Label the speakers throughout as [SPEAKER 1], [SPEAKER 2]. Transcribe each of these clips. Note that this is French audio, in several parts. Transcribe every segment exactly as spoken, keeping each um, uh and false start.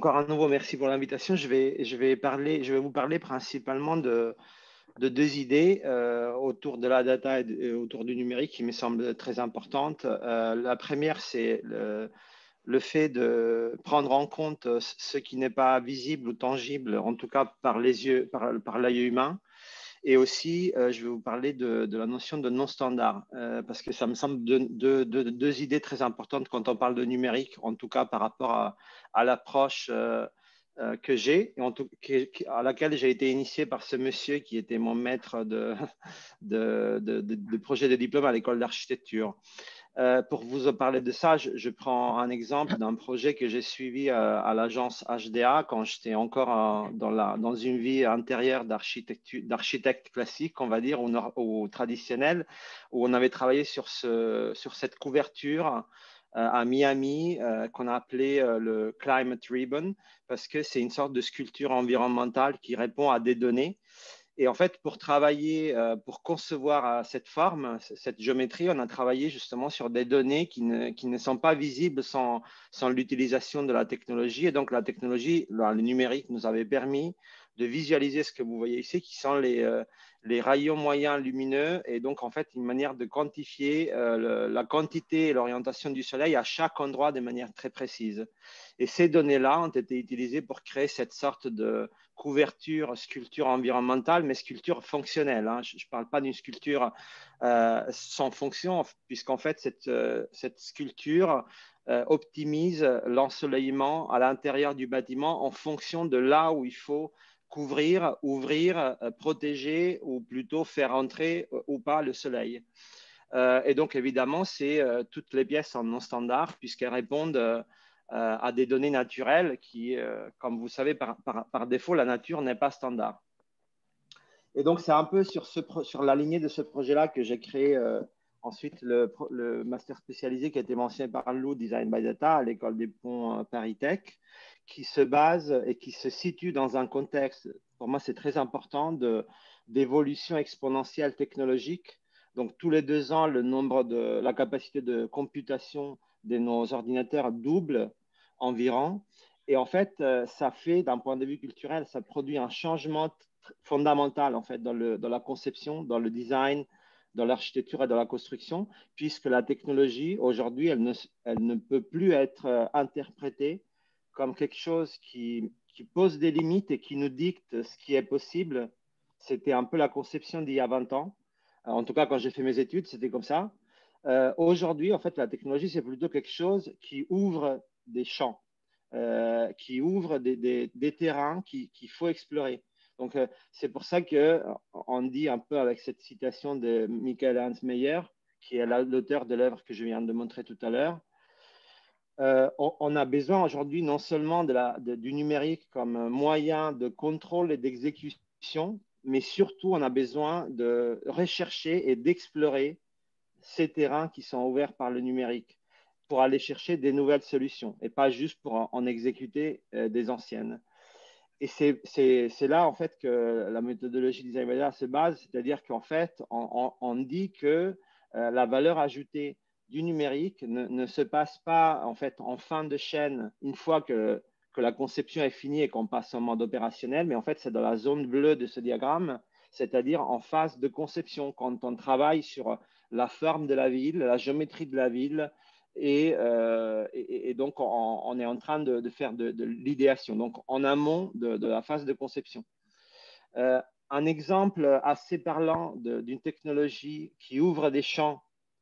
[SPEAKER 1] encore à nouveau, merci pour l'invitation. Je vais, je vais parler, je vais vous parler principalement de, de deux idées euh, autour de la data et, de, et autour du numérique qui me semblent très importantes. Euh, la première, c'est le, le fait de prendre en compte ce qui n'est pas visible ou tangible, en tout cas par les yeux, par, par l'œil humain. Et aussi, euh, je vais vous parler de, de la notion de non-standard, euh, parce que ça me semble deux de, de, de, deux idées très importantes quand on parle de numérique, en tout cas par rapport à, à l'approche euh, euh, que j'ai, et en tout, qui, à laquelle j'ai été initié par ce monsieur qui était mon maître de, de, de, de, de projet de diplôme à l'école d'architecture. Euh, pour vous parler de ça, je, je prends un exemple d'un projet que j'ai suivi euh, à l'agence H D A quand j'étais encore euh, dans, la, dans une vie intérieure d'architecte classique, on va dire, ou, ou traditionnel, où on avait travaillé sur, ce, sur cette couverture euh, à Miami euh, qu'on a appelé euh, le Climate Ribbon, parce que c'est une sorte de sculpture environnementale qui répond à des données. Et en fait, pour travailler, euh, pour concevoir euh, cette forme, cette géométrie, on a travaillé justement sur des données qui ne, qui ne sont pas visibles sans, sans l'utilisation de la technologie. Et donc, la technologie, le numérique nous avait permis de visualiser ce que vous voyez ici, qui sont les, euh, les rayons moyens lumineux. Et donc, en fait, une manière de quantifier euh, le, la quantité et l'orientation du soleil à chaque endroit de manière très précise. Et ces données-là ont été utilisées pour créer cette sorte de couverture, sculpture environnementale, mais sculpture fonctionnelle. Hein. Je ne parle pas d'une sculpture euh, sans fonction, puisqu'en fait, cette, euh, cette sculpture euh, optimise l'ensoleillement à l'intérieur du bâtiment en fonction de là où il faut couvrir, ouvrir, euh, protéger ou plutôt faire entrer euh, ou pas le soleil. Euh, et donc, évidemment, c'est euh, toutes les pièces en non standard, puisqu'elles répondent euh, à des données naturelles qui, euh, comme vous savez, par, par, par défaut, la nature n'est pas standard. Et donc, c'est un peu sur, ce, sur la lignée de ce projet-là que j'ai créé euh, ensuite le, le master spécialisé qui a été mentionné par Lou, Design by Data, à l'école des ponts euh, Paris Tech, qui se base et qui se situe dans un contexte, pour moi, c'est très important, d'évolution exponentielle technologique. Donc, tous les deux ans, le nombre de, la capacité de computation de nos ordinateurs double environ. Et en fait, euh, ça fait, d'un point de vue culturel, ça produit un changement fondamental en fait dans, le, dans la conception, dans le design, dans l'architecture et dans la construction, puisque la technologie, aujourd'hui, elle ne, elle ne peut plus être euh, interprétée comme quelque chose qui, qui pose des limites et qui nous dicte ce qui est possible. C'était un peu la conception d'il y a vingt ans. En tout cas, quand j'ai fait mes études, c'était comme ça. Euh, aujourd'hui, en fait, la technologie, c'est plutôt quelque chose qui ouvre des champs, euh, qui ouvre des, des, des terrains qu'il qui faut explorer. Donc, euh, c'est pour ça qu'on dit un peu avec cette citation de Michael Hans Meyer, qui est l'auteur de l'œuvre que je viens de montrer tout à l'heure, euh, on, on a besoin aujourd'hui non seulement de la, de, du numérique comme moyen de contrôle et d'exécution, mais surtout on a besoin de rechercher et d'explorer ces terrains qui sont ouverts par le numérique pour aller chercher des nouvelles solutions et pas juste pour en, en exécuter euh, des anciennes. Et c'est là, en fait, que la méthodologie Design by Data se base, c'est-à-dire qu'en fait, on, on, on, dit que euh, la valeur ajoutée du numérique ne, ne, se passe pas, en fait, en fin de chaîne, une fois que, que la conception est finie et qu'on passe en mode opérationnel, mais en fait, c'est dans la zone bleue de ce diagramme, c'est-à-dire en phase de conception, quand on travaille sur la forme de la ville, la géométrie de la ville, Et, euh, et, et donc, on, on, est en train de, de faire de, de l'idéation, donc en amont de, de la phase de conception. Euh, un exemple assez parlant d'une technologie qui ouvre des champs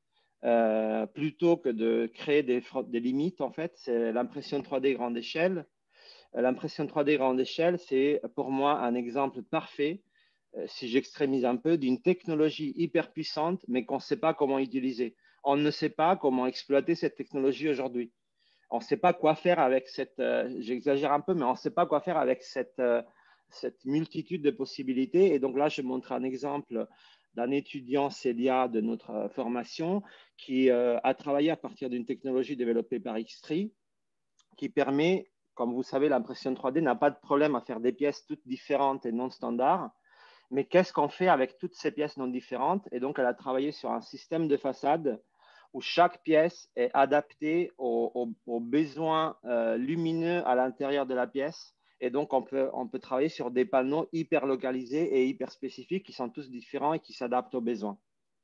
[SPEAKER 1] euh, plutôt que de créer des, des limites, en fait, c'est l'impression trois D grande échelle. L'impression trois D grande échelle, c'est pour moi un exemple parfait, euh, si j'extrémise un peu, d'une technologie hyper puissante, mais qu'on ne sait pas comment utiliser. On ne sait pas comment exploiter cette technologie aujourd'hui. On ne sait pas quoi faire avec cette, euh, j'exagère un peu, mais on ne sait pas quoi faire avec cette, euh, cette multitude de possibilités. Et donc là, je montre un exemple d'un étudiant Célia de notre formation qui euh, a travaillé à partir d'une technologie développée par Xtree qui permet, comme vous savez, l'impression trois D n'a pas de problème à faire des pièces toutes différentes et non standards. Mais qu'est-ce qu'on fait avec toutes ces pièces non différentes? Et donc, elle a travaillé sur un système de façade où chaque pièce est adaptée aux, aux, aux besoins euh, lumineux à l'intérieur de la pièce. Et donc, on peut, on peut travailler sur des panneaux hyper localisés et hyper spécifiques qui sont tous différents et qui s'adaptent aux besoins.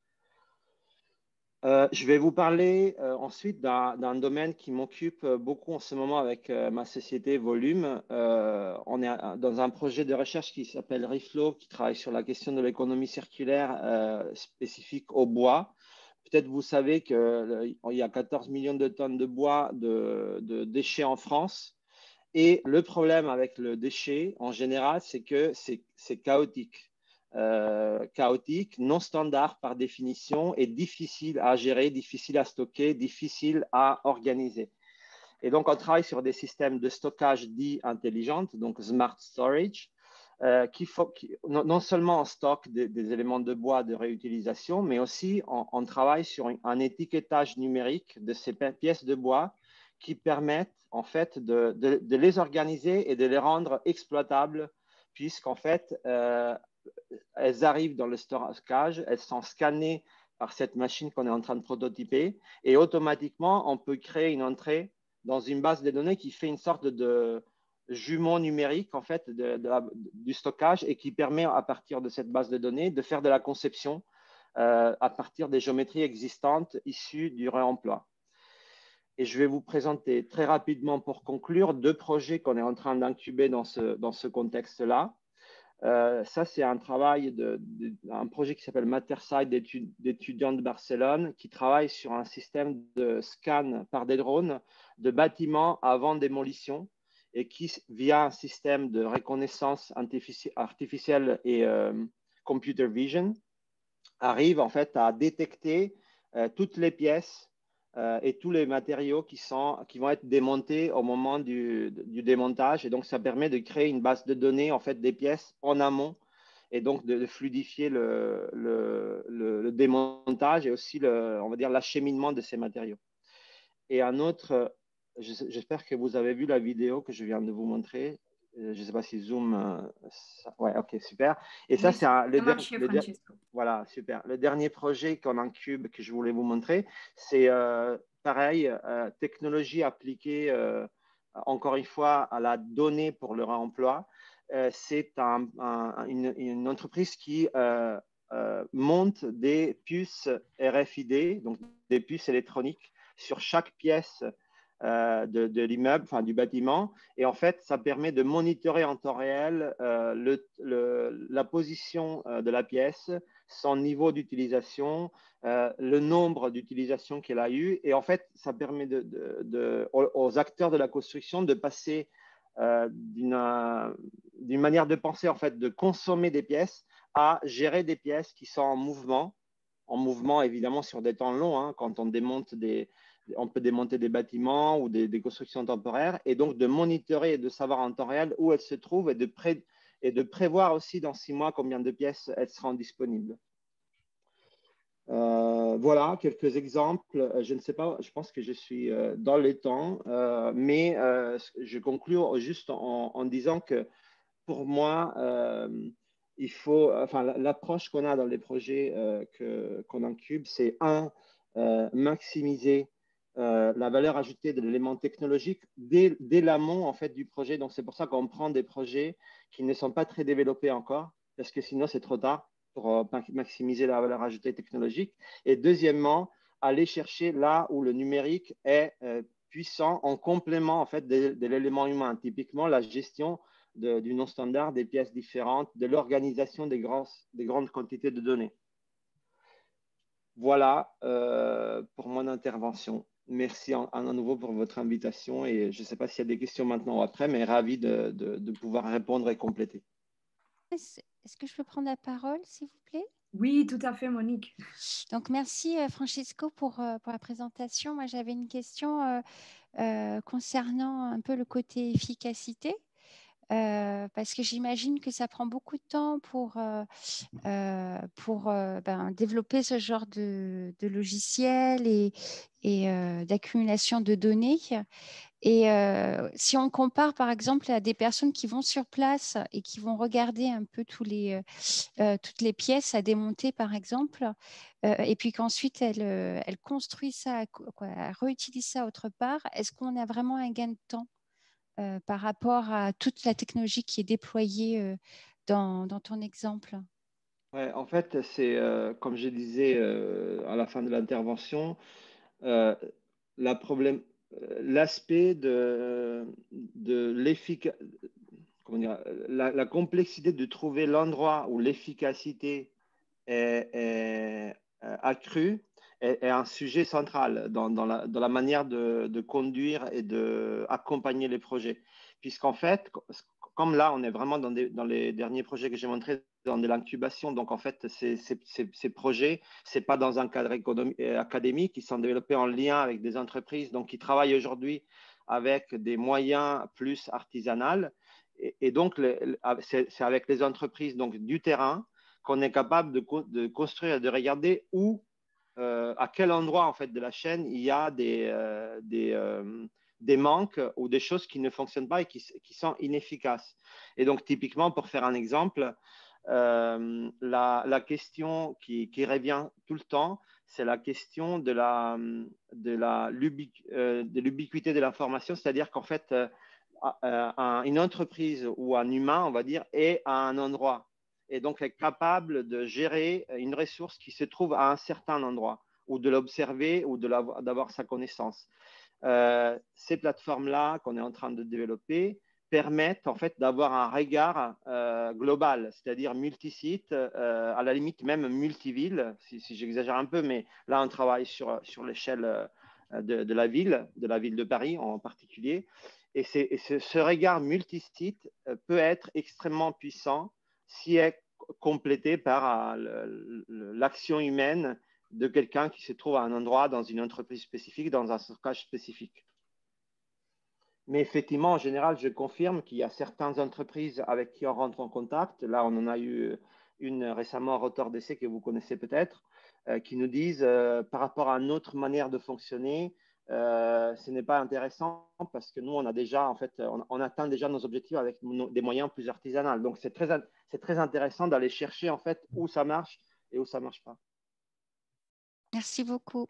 [SPEAKER 1] Euh, je vais vous parler euh, ensuite d'un domaine qui m'occupe beaucoup en ce moment avec euh, ma société Volume. Euh, on est dans un projet de recherche qui s'appelle Reflow, qui travaille sur la question de l'économie circulaire euh, spécifique au bois. Peut-être vous savez qu'il y a quatorze millions de tonnes de bois de, de déchets en France. Et le problème avec le déchet, en général, c'est que c'est chaotique. Euh, chaotique, non standard par définition et difficile à gérer, difficile à stocker, difficile à organiser. Et donc, on travaille sur des systèmes de stockage dits intelligents, donc smart storage, euh, qui, faut, qui non, non seulement on stocke des, des éléments de bois de réutilisation, mais aussi on, on travaille sur un, un étiquetage numérique de ces pièces de bois qui permettent en fait de, de, de les organiser et de les rendre exploitables, puisqu'en fait, euh, elles arrivent dans le stockage, elles sont scannées par cette machine qu'on est en train de prototyper et automatiquement, on peut créer une entrée dans une base de données qui fait une sorte de jumeau numérique en fait de, de la, du stockage et qui permet à partir de cette base de données de faire de la conception euh, à partir des géométries existantes issues du réemploi. Et je vais vous présenter très rapidement pour conclure deux projets qu'on est en train d'incuber dans ce, dans ce contexte-là. Euh, ça, c'est un travail, de, de, un projet qui s'appelle Materside d'étudiants de Barcelone qui travaille sur un système de scan par des drones de bâtiments avant démolition et qui, via un système de reconnaissance artificielle et euh, computer vision, arrive en fait à détecter euh, toutes les pièces euh, et tous les matériaux qui, sont, qui vont être démontés au moment du, du démontage. Et donc, ça permet de créer une base de données en fait, des pièces en amont et donc de, de fluidifier le, le, le, le, démontage et aussi le, on va dire, l'acheminement de ces matériaux. Et un autre, j'espère que vous avez vu la vidéo que je viens de vous montrer. Je ne sais pas si Zoom. Euh, ça, ouais, ok, super. Et ça,
[SPEAKER 2] oui,
[SPEAKER 1] c'est le,
[SPEAKER 2] marché,
[SPEAKER 1] le voilà, super. Le dernier projet qu'on incube que je voulais vous montrer, c'est euh, pareil, euh, technologie appliquée, euh, encore une fois, à la donnée pour le réemploi. Euh, c'est un, un, une, une, entreprise qui euh, euh, monte des puces R F I D, donc des puces électroniques, sur chaque pièce euh, de, de l'immeuble, enfin du bâtiment. Et en fait, ça permet de monitorer en temps réel euh, le, le, la position euh, de la pièce, son niveau d'utilisation, euh, le nombre d'utilisations qu'elle a eu. Et en fait, ça permet de, de, de, aux acteurs de la construction de passer euh, d'une manière de penser, en fait, de consommer des pièces à gérer des pièces qui sont en mouvement, en mouvement évidemment sur des temps longs, hein, quand on démonte des, on peut démonter des bâtiments ou des, des constructions temporaires, et donc de monitorer et de savoir en temps réel où elles se trouvent et de, pré, et de prévoir aussi dans six mois combien de pièces elles seront disponibles. Euh, voilà quelques exemples. Je ne sais pas, je pense que je suis euh, dans les temps, euh, mais euh, je conclue juste en, en disant que pour moi, euh, il faut, enfin, l'approche qu'on a dans les projets euh, que, qu'on incube, c'est un, euh, maximiser euh, la valeur ajoutée de l'élément technologique dès, dès l'amont en fait du projet. Donc c'est pour ça qu'on prend des projets qui ne sont pas très développés encore, parce que sinon c'est trop tard pour euh, maximiser la valeur ajoutée technologique. Et deuxièmement, aller chercher là où le numérique est euh, puissant en complément en fait de, de l'élément humain. Typiquement la gestion de, du non-standard, des pièces différentes, de l'organisation des, des grandes quantités de données. Voilà euh, pour mon intervention. Merci en, en, à nouveau pour votre invitation et je ne sais pas s'il y a des questions maintenant ou après, mais ravi de, de, de pouvoir répondre et compléter.
[SPEAKER 3] Est-ce que je peux prendre la parole, s'il vous plaît?
[SPEAKER 2] Oui, tout à fait, Monique.
[SPEAKER 3] Donc, merci Francesco pour, pour la présentation. Moi, j'avais une question euh, euh, concernant un peu le côté efficacité. Euh, parce que j'imagine que ça prend beaucoup de temps pour, euh, euh, pour euh, ben, développer ce genre de, de logiciel et, et euh, d'accumulation de données. Et euh, si on compare, par exemple, à des personnes qui vont sur place et qui vont regarder un peu tous les, euh, toutes les pièces à démonter, par exemple, euh, et puis qu'ensuite elles, euh, elles construisent ça, quoi, elles réutilisent ça autre part, est-ce qu'on a vraiment un gain de temps euh, par rapport à toute la technologie qui est déployée euh, dans, dans ton exemple?
[SPEAKER 1] Ouais, en fait, c'est euh, comme je disais euh, à la fin de l'intervention, euh, la problème, euh, l'aspect de, de l'efficace, comment dire, la, la complexité de trouver l'endroit où l'efficacité est, est, euh, accrue est, est un sujet central dans, dans, la, dans la manière de, de conduire et d'accompagner les projets. Puisqu'en fait, comme là, on est vraiment dans, des, dans les derniers projets que j'ai montrés, dans de l'incubation. Donc, en fait, ces, ces, ces, ces projets, ce n'est pas dans un cadre académique, ils sont développés en lien avec des entreprises, donc qui travaillent aujourd'hui avec des moyens plus artisanaux. Et, et donc, c'est avec les entreprises donc, du terrain qu'on est capable de, de construire, de regarder où, euh, à quel endroit en fait de la chaîne il y a des, euh, des, euh, des manques ou des choses qui ne fonctionnent pas et qui, qui sont inefficaces. Et donc, typiquement, pour faire un exemple, euh, la, la question qui, qui revient tout le temps, c'est la question de la, de la l'ubiqu, euh, de l'ubiquité de l'information, c'est-à-dire qu'en fait, euh, un, une entreprise ou un humain, on va dire, est à un endroit et donc est capable de gérer une ressource qui se trouve à un certain endroit ou de l'observer ou d'avoir sa connaissance. Euh, ces plateformes-là qu'on est en train de développer permettent en fait d'avoir un regard euh, global, c'est-à-dire multisite, euh, à la limite même multiville, si, si j'exagère un peu, mais là on travaille sur, sur l'échelle de, de la ville, de la ville de Paris en particulier. Et, et ce, ce regard multisite peut être extrêmement puissant si est complété par euh, l'action humaine de quelqu'un qui se trouve à un endroit, dans une entreprise spécifique, dans un stockage spécifique. Mais effectivement, en général, je confirme qu'il y a certaines entreprises avec qui on rentre en contact. Là, on en a eu une récemment, Rotor D C, que vous connaissez peut-être, euh, qui nous disent, euh, par rapport à notre manière de fonctionner, euh, ce n'est pas intéressant parce que nous, on a déjà, en fait, on, on atteint déjà nos objectifs avec nos, des moyens plus artisanaux. Donc, c'est très, c'est très intéressant d'aller chercher, en fait, où ça marche et où ça ne marche pas.
[SPEAKER 3] Merci beaucoup.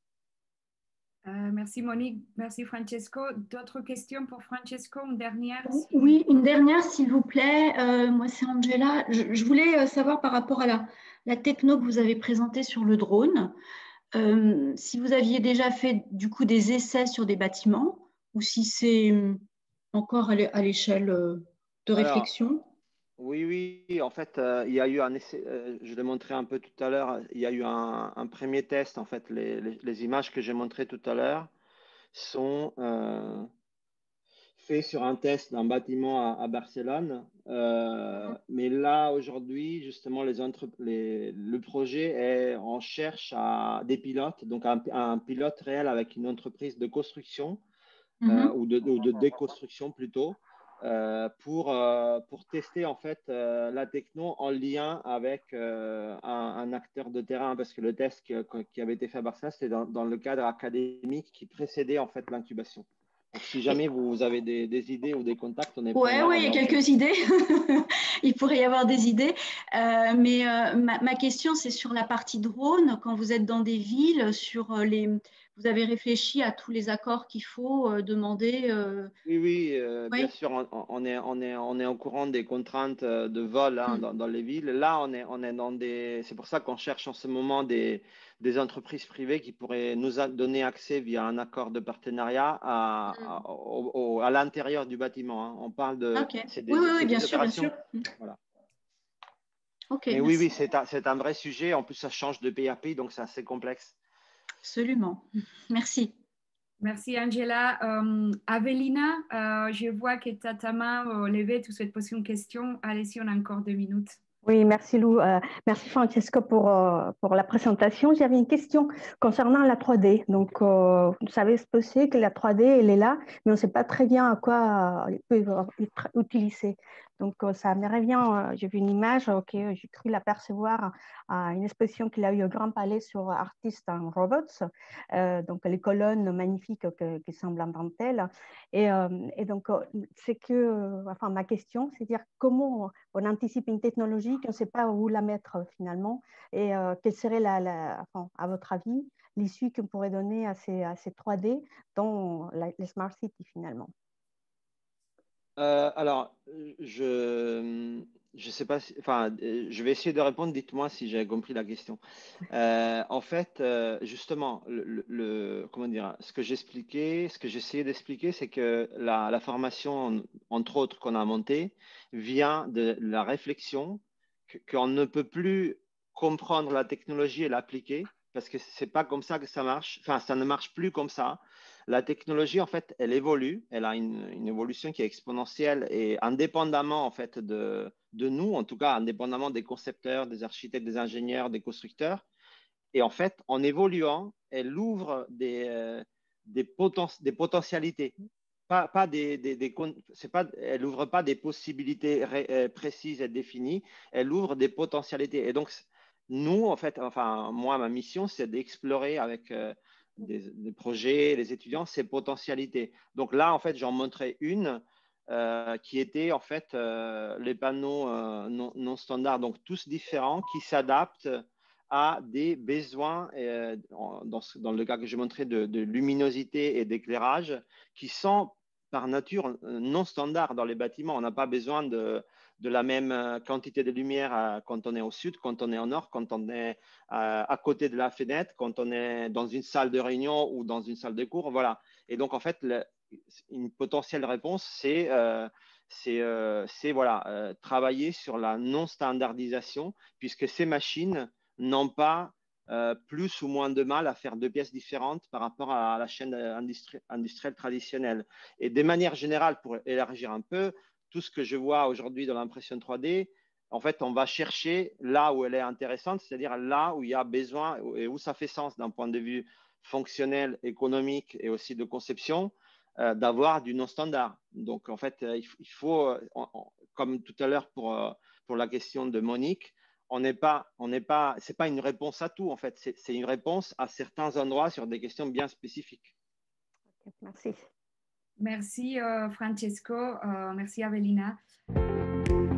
[SPEAKER 2] Euh, merci Monique, merci Francesco. D'autres questions pour Francesco? Une dernière?
[SPEAKER 4] Oui, une dernière s'il vous plaît. Euh, moi c'est Angela. Je, je, voulais savoir par rapport à la, la techno que vous avez présentée sur le drone, euh, si vous aviez déjà fait du coup des essais sur des bâtiments ou si c'est encore à l'échelle de réflexion.
[SPEAKER 1] Alors, oui, oui, en fait, euh, il y a eu un essai, euh, je l'ai montré un peu tout à l'heure, il y a eu un, un premier test, en fait, les, les, les images que j'ai montrées tout à l'heure sont euh, faites sur un test d'un bâtiment à, à Barcelone, euh, mais là, aujourd'hui, justement, les entre, les, le projet est, on cherche à des pilotes, donc un, un pilote réel avec une entreprise de construction euh, mm-hmm. ou, de, ou de déconstruction plutôt, Euh, pour, euh, pour tester en fait euh, la techno en lien avec euh, un, un acteur de terrain, parce que le test qui, qui avait été fait à Barcelone, c'était dans, dans le cadre académique qui précédait en fait l'incubation. Donc, si jamais vous avez des, des idées ou des contacts, on est
[SPEAKER 4] ouais,
[SPEAKER 1] preneur.
[SPEAKER 4] Oui, il y a quelques idées. Il pourrait y avoir des idées. Euh, mais euh, ma, ma question, c'est sur la partie drone. Quand vous êtes dans des villes, sur les, vous avez réfléchi à tous les accords qu'il faut euh, demander euh...
[SPEAKER 1] Oui, oui, euh, oui, bien sûr, on, on, est, on, est, on est au courant des contraintes de vol hein, mm. dans, dans les villes. Là, on est, on est dans des. C'est pour ça qu'on cherche en ce moment des, des entreprises privées qui pourraient nous donner accès via un accord de partenariat à, mm. à, au, à l'intérieur du bâtiment. Hein. On parle de.
[SPEAKER 4] Okay.
[SPEAKER 1] C'est des,
[SPEAKER 4] oui, oui, oui,
[SPEAKER 1] des
[SPEAKER 4] bien sûr,
[SPEAKER 1] opérations.
[SPEAKER 4] bien sûr.
[SPEAKER 1] Voilà.
[SPEAKER 4] Okay,
[SPEAKER 1] Mais
[SPEAKER 4] merci.
[SPEAKER 1] oui, oui, c'est un, c'est un vrai sujet. En plus, ça change de pays à pays, donc c'est assez complexe.
[SPEAKER 4] Absolument. Merci.
[SPEAKER 2] Merci Angela. Euh, Avelina, euh, je vois que tu as ta main euh, levée, tu souhaites poser une question. Allez-y, on a encore deux minutes.
[SPEAKER 5] Oui, merci Lou. Euh, merci Francesco pour, euh, pour la présentation. J'avais une question concernant la trois D. Donc, euh, vous savez ce que c'est que la trois D, elle est là, mais on ne sait pas très bien à quoi elle peut être utilisée. Donc, ça me revient, j'ai vu une image, ok, j'ai cru l'apercevoir à une exposition qu'il a eue au Grand Palais sur Artists and Robots, euh, donc les colonnes magnifiques que, qui semblent en dentelle. Et, euh, et donc, c'est que, enfin, ma question, c'est de dire comment on anticipe une technologie qu'on ne sait pas où la mettre finalement, et euh, quelle serait, la, la, enfin, à votre avis, l'issue qu'on pourrait donner à ces, à ces trois D dans la, les Smart Cities finalement.
[SPEAKER 1] Euh, alors, je je sais pas, si, enfin, je vais essayer de répondre. Dites-moi si j'ai compris la question. Euh, en fait, euh, justement, le, le- le- comment dire, ce que j'expliquais, ce que j'essayais d'expliquer, c'est que la, la formation, entre autres, qu'on a montée, vient de la réflexion que- qu'on ne peut plus comprendre la technologie et l'appliquer parce que c'est pas comme ça que ça marche. Enfin, ça ne marche plus comme ça. La technologie, en fait, elle évolue, elle a une, une évolution qui est exponentielle et indépendamment, en fait, de, de nous, en tout cas, indépendamment des concepteurs, des architectes, des ingénieurs, des constructeurs. Et en fait, en évoluant, elle ouvre des, euh, des, poten des potentialités. Pas, pas des, des, des, c'est pas, elle n'ouvre pas des possibilités ré, euh, précises et définies, elle ouvre des potentialités. Et donc, nous, en fait, enfin, moi, ma mission, c'est d'explorer avec euh, des, des projets, les étudiants, ces potentialités. Donc là, en fait, j'en montrais une euh, qui était, en fait, euh, les panneaux euh, non, non standards, donc tous différents, qui s'adaptent à des besoins, euh, dans, dans le cas que j'ai montré, de, de luminosité et d'éclairage, qui sont par nature non standards dans les bâtiments. On n'a pas besoin de, de la même quantité de lumière quand on est au sud, quand on est au nord, quand on est à côté de la fenêtre, quand on est dans une salle de réunion ou dans une salle de cours. Voilà. Et donc, en fait, le, une potentielle réponse, c'est euh, c'est euh, voilà, euh, travailler sur la non-standardisation, puisque ces machines n'ont pas euh, plus ou moins de mal à faire deux pièces différentes par rapport à la chaîne industrie, industrielle traditionnelle. Et de manière générale, pour élargir un peu, tout ce que je vois aujourd'hui dans l'impression trois D, en fait, on va chercher là où elle est intéressante, c'est-à-dire là où il y a besoin et où ça fait sens d'un point de vue fonctionnel, économique et aussi de conception, euh, d'avoir du non-standard. Donc, en fait, il, il faut, on, on, comme tout à l'heure pour, pour la question de Monique, on n'est pas, on n'est pas, c'est pas une réponse à tout, en fait, c'est une réponse à certains endroits sur des questions bien spécifiques.
[SPEAKER 5] Okay, merci.
[SPEAKER 2] Merci, uh, Francesco. Uh, merci, Avelina.